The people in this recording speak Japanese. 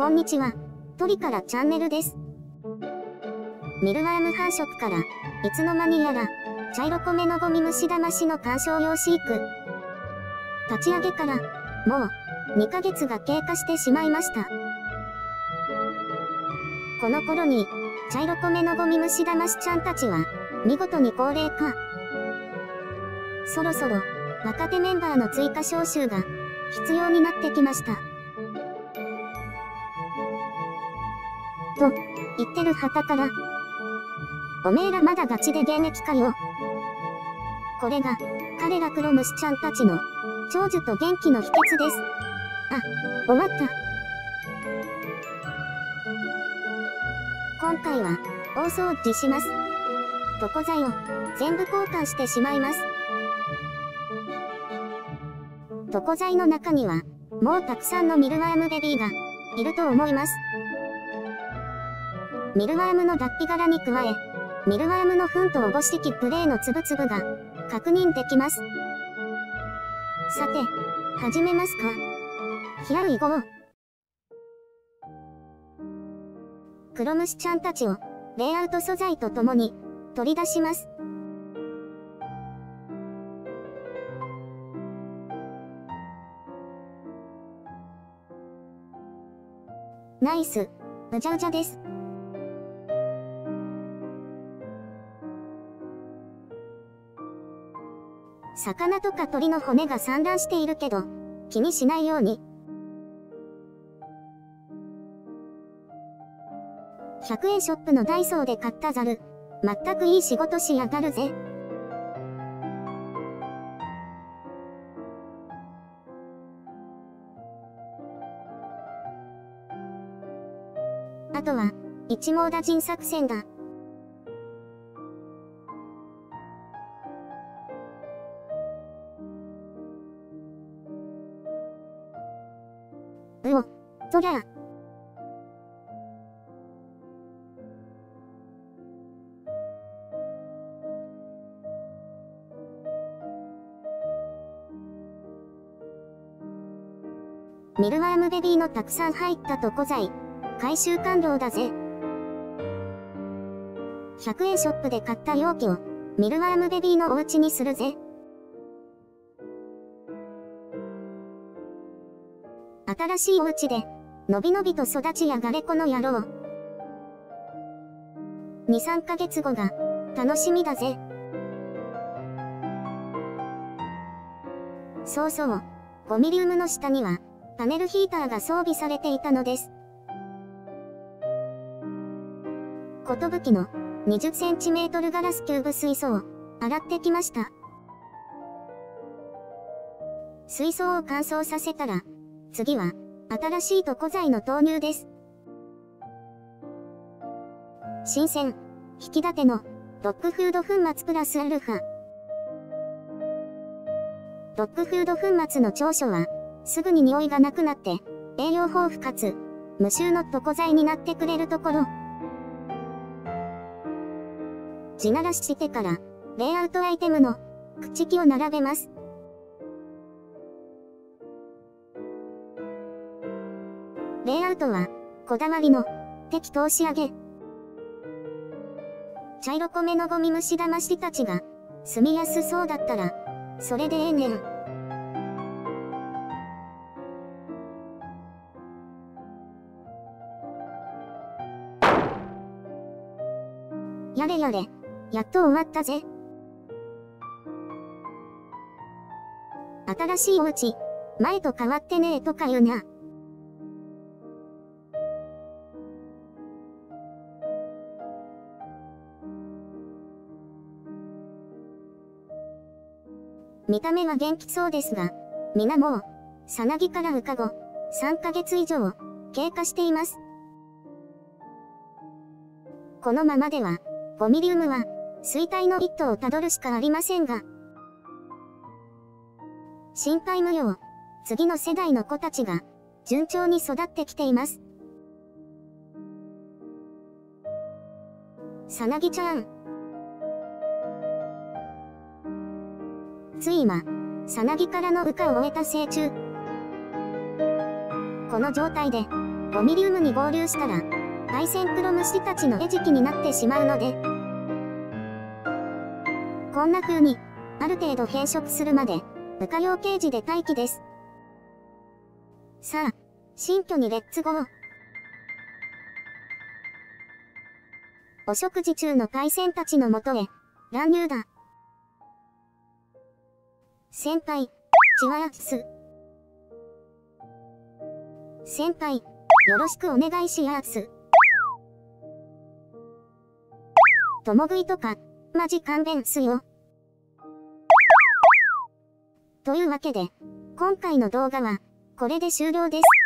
こんにちは、鳥からチャンネルです。ミルワーム繁殖から、いつの間にやら、茶色米のゴミ虫騙しの観賞用飼育。立ち上げから、もう、2ヶ月が経過してしまいました。この頃に、茶色米のゴミ虫騙しちゃんたちは、見事に高齢化。そろそろ、若手メンバーの追加招集が、必要になってきました。と、言ってる旗から、おめえらまだガチで現役かよ。これが、彼ら黒虫ちゃんたちの、長寿と元気の秘訣です。あ、終わった。今回は、大掃除します。床材を、全部交換してしまいます。床材の中には、もうたくさんのミルワームベビーが、いると思います。ミルワームの脱皮殻に加え、ミルワームの糞とおぼしきプレーのつぶつぶが、確認できます。さて、始めますか。ヒアウイゴー。黒虫ちゃんたちを、レイアウト素材とともに、取り出します。ナイス、うじゃうじゃです。魚とか鳥の骨が散乱しているけど、気にしないように。100円ショップのダイソーで買ったザル、全くいい仕事しやがるぜ。あとは、一網打尽作戦だ。うお、そりゃあ。ミルワームベビーのたくさん入った床材、回収完了だぜ。100円ショップで買った容器を、ミルワームベビーのお家にするぜ。新しいお家で、のびのびと育ちやがれこの野郎。2、3ヶ月後が、楽しみだぜ。そうそう、ゴミリウムの下には、パネルヒーターが装備されていたのです。ことぶきの 20cm ガラスキューブ水槽を洗ってきました。水槽を乾燥させたら、次は新しい床材の投入です。新鮮、引き立てのドッグフード粉末プラスアルファ。ドッグフード粉末の長所は、すぐに匂いがなくなって、栄養豊富かつ、無臭の床材になってくれるところ。地ならししてから、レイアウトアイテムの、朽木を並べます。レイアウトは、こだわりの、適当仕上げ。茶色米のゴミ虫騙したちが、住みやすそうだったら、それでええねん。やれやれ、やっと終わったぜ。新しいお家、前と変わってねえとか言うな。見た目は元気そうですが、皆もう、さなぎから羽化後、3ヶ月以上、経過しています。このままでは、ゴミリウムは、衰退の一途をたどるしかありませんが。心配無用、次の世代の子たちが、順調に育ってきています。さなぎちゃん。つい今、さなぎからの羽化を終えた成虫。この状態で、 ゴミリウムに合流したら、パイセンクロ虫たちの餌食になってしまうので、こんな風に、ある程度変色するまで、無火用ケージで待機です。さあ、新居にレッツゴー。お食事中のパイセンたちのもとへ、乱入だ。先輩、チワヤス。先輩、よろしくお願いしやす。共食いとか、マジ勘弁すよ。というわけで、今回の動画は、これで終了です。